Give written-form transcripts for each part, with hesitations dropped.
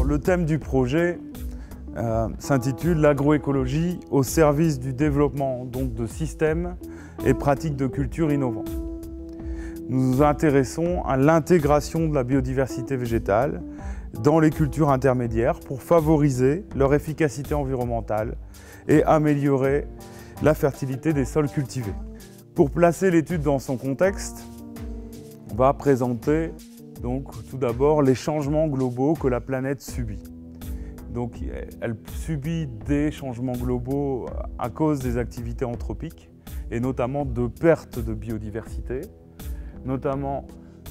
Le thème du projet s'intitule « L'agroécologie au service du développement donc, de systèmes et pratiques de culture innovants ». Nous nous intéressons à l'intégration de la biodiversité végétale dans les cultures intermédiaires pour favoriser leur efficacité environnementale et améliorer la fertilité des sols cultivés. Pour placer l'étude dans son contexte, on va présenter donc, tout d'abord les changements globaux que la planète subit. Donc, elle subit des changements globaux à cause des activités anthropiques et notamment de perte de biodiversité, notamment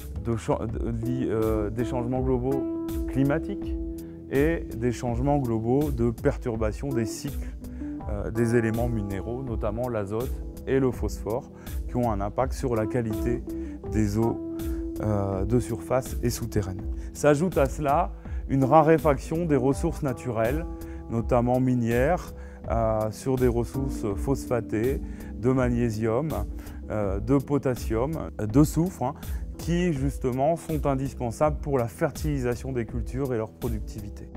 des changements globaux climatiques et des changements globaux de perturbation des cycles des éléments minéraux, notamment l'azote et le phosphore, qui ont un impact sur la qualité des eaux de surface et souterraines. S'ajoute à cela une raréfaction des ressources naturelles, notamment minières, sur des ressources phosphatées, de magnésium, de potassium, de soufre, qui justement sont indispensables pour la fertilisation des cultures et leur productivité.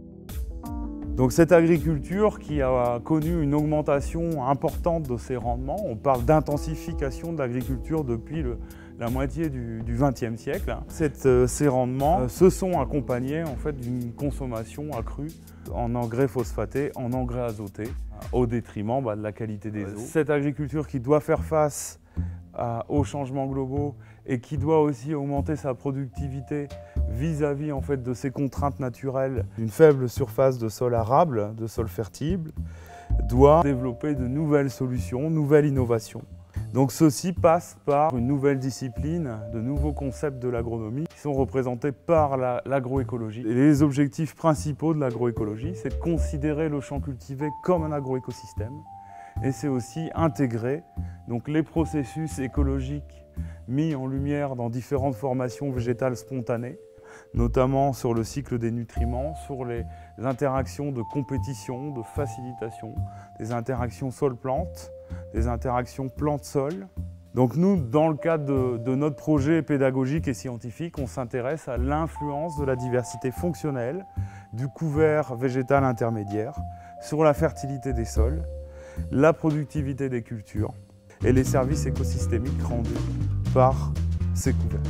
Donc cette agriculture qui a connu une augmentation importante de ses rendements, on parle d'intensification de l'agriculture depuis la moitié du XXe siècle. Ces rendements se sont accompagnés en fait, d'une consommation accrue en engrais phosphatés, en engrais azotés, au détriment de la qualité des eaux. Cette agriculture qui doit faire face aux changements globaux et qui doit aussi augmenter sa productivité vis-à-vis en fait, de ces contraintes naturelles, une faible surface de sol arable, de sol fertile, doit développer de nouvelles solutions, nouvelles innovations. Donc ceci passe par une nouvelle discipline, de nouveaux concepts de l'agronomie qui sont représentés par l'agroécologie. Les objectifs principaux de l'agroécologie, c'est de considérer le champ cultivé comme un agroécosystème et c'est aussi intégrer donc, les processus écologiques mis en lumière dans différentes formations végétales spontanées, notamment sur le cycle des nutriments, sur les interactions de compétition, de facilitation, des interactions sol-plante, des interactions plante-sol. Donc nous, dans le cadre de notre projet pédagogique et scientifique, on s'intéresse à l'influence de la diversité fonctionnelle du couvert végétal intermédiaire sur la fertilité des sols, la productivité des cultures et les services écosystémiques rendus par ces couverts.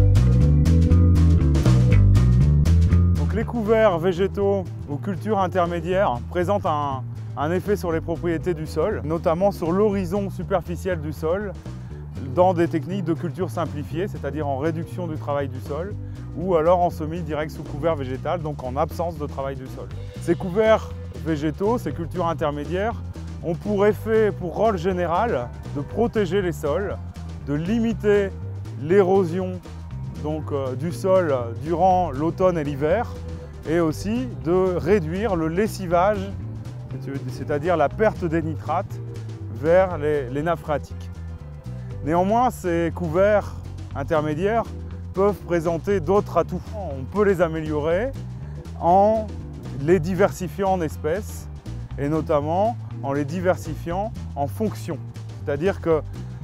Donc les couverts végétaux ou cultures intermédiaires présentent un effet sur les propriétés du sol, notamment sur l'horizon superficiel du sol, dans des techniques de culture simplifiée, c'est-à-dire en réduction du travail du sol, ou alors en semis direct sous couvert végétal, donc en absence de travail du sol. Ces couverts végétaux, ces cultures intermédiaires, ont pour effet, pour rôle général, de protéger les sols, de limiter l'érosion du sol durant l'automne et l'hiver, et aussi de réduire le lessivage, c'est-à-dire la perte des nitrates vers les nappes phréatiques. Néanmoins, ces couverts intermédiaires peuvent présenter d'autres atouts. On peut les améliorer en les diversifiant en espèces et notamment en les diversifiant en fonctions. C'est-à-dire que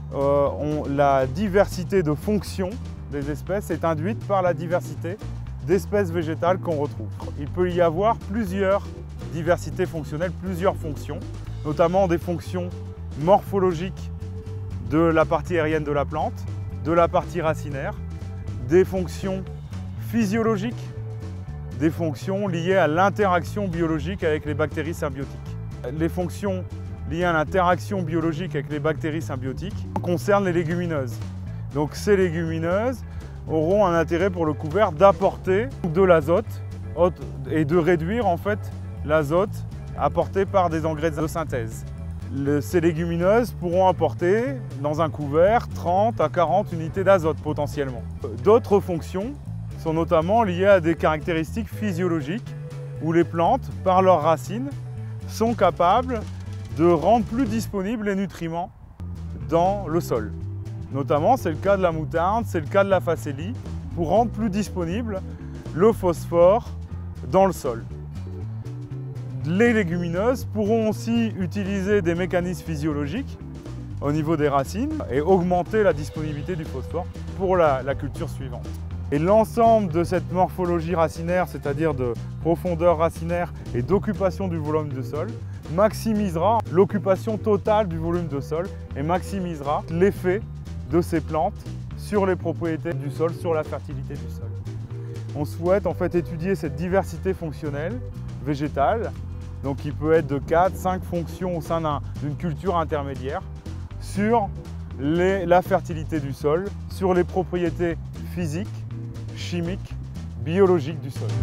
la diversité de fonctions des espèces est induite par la diversité d'espèces végétales qu'on retrouve. Il peut y avoir plusieurs diversités fonctionnelles, plusieurs fonctions, notamment des fonctions morphologiques de la partie aérienne de la plante, de la partie racinaire, des fonctions physiologiques, des fonctions liées à l'interaction biologique avec les bactéries symbiotiques. Les fonctions liées à l'interaction biologique avec les bactéries symbiotiques concernent les légumineuses. Donc ces légumineuses auront un intérêt pour le couvert d'apporter de l'azote et de réduire en fait l'azote apporté par des engrais de synthèse. Ces légumineuses pourront apporter dans un couvert 30 à 40 unités d'azote potentiellement. D'autres fonctions sont notamment liées à des caractéristiques physiologiques où les plantes, par leurs racines, sont capables de rendre plus disponibles les nutriments dans le sol. Notamment, c'est le cas de la moutarde, c'est le cas de la facélie, pour rendre plus disponible le phosphore dans le sol. Les légumineuses pourront aussi utiliser des mécanismes physiologiques au niveau des racines et augmenter la disponibilité du phosphore pour la culture suivante. Et l'ensemble de cette morphologie racinaire, c'est-à-dire de profondeur racinaire et d'occupation du volume de sol, maximisera l'occupation totale du volume de sol et maximisera l'effet de ces plantes sur les propriétés du sol, sur la fertilité du sol. On souhaite en fait étudier cette diversité fonctionnelle végétale, donc qui peut être de 4-5 fonctions au sein d'une culture intermédiaire, sur la fertilité du sol, sur les propriétés physiques, chimiques, biologiques du sol.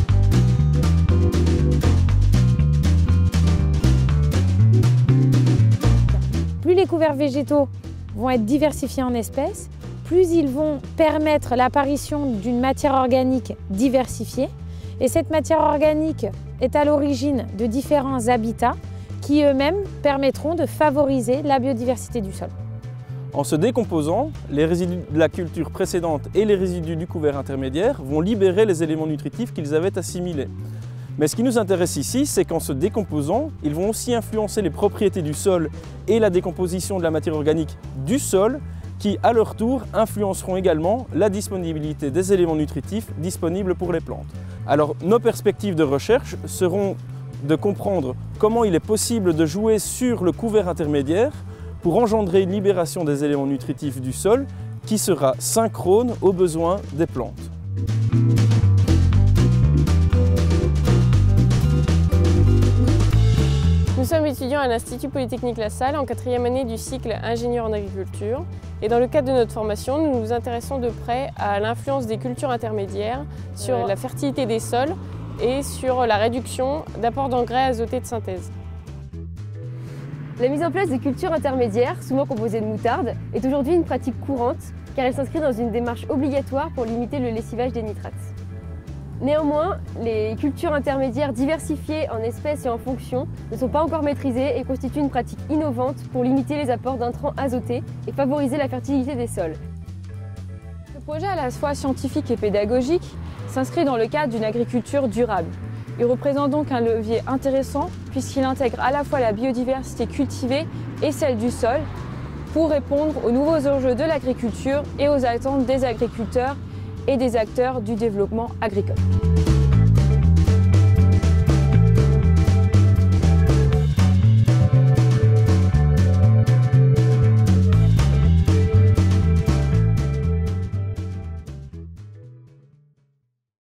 Plus les couverts végétaux vont être diversifiés en espèces, plus ils vont permettre l'apparition d'une matière organique diversifiée. Et cette matière organique est à l'origine de différents habitats qui eux-mêmes permettront de favoriser la biodiversité du sol. En se décomposant, les résidus de la culture précédente et les résidus du couvert intermédiaire vont libérer les éléments nutritifs qu'ils avaient assimilés. Mais ce qui nous intéresse ici, c'est qu'en se décomposant, ils vont aussi influencer les propriétés du sol et la décomposition de la matière organique du sol, qui à leur tour influenceront également la disponibilité des éléments nutritifs disponibles pour les plantes. Alors nos perspectives de recherche seront de comprendre comment il est possible de jouer sur le couvert intermédiaire pour engendrer une libération des éléments nutritifs du sol qui sera synchrone aux besoins des plantes. Nous sommes étudiants à l'Institut Polytechnique La Salle en 4e année du cycle ingénieur en agriculture. Et dans le cadre de notre formation, nous nous intéressons de près à l'influence des cultures intermédiaires sur la fertilité des sols et sur la réduction d'apport d'engrais azotés de synthèse. La mise en place des cultures intermédiaires, souvent composées de moutarde, est aujourd'hui une pratique courante car elle s'inscrit dans une démarche obligatoire pour limiter le lessivage des nitrates. Néanmoins, les cultures intermédiaires diversifiées en espèces et en fonctions ne sont pas encore maîtrisées et constituent une pratique innovante pour limiter les apports d'intrants azotés et favoriser la fertilité des sols. Ce projet à la fois scientifique et pédagogique s'inscrit dans le cadre d'une agriculture durable. Il représente donc un levier intéressant puisqu'il intègre à la fois la biodiversité cultivée et celle du sol pour répondre aux nouveaux enjeux de l'agriculture et aux attentes des agriculteurs et des acteurs du développement agricole.